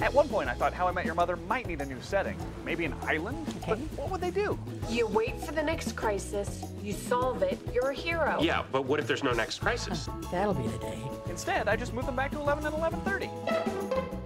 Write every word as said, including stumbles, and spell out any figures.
At one point, I thought How I Met Your Mother might need a new setting. Maybe an island? Okay. But what would they do? You wait for the next crisis, you solve it, you're a hero. Yeah, but what if there's no next crisis? That'll be the day. Instead, I just moved them back to eleven and eleven thirty.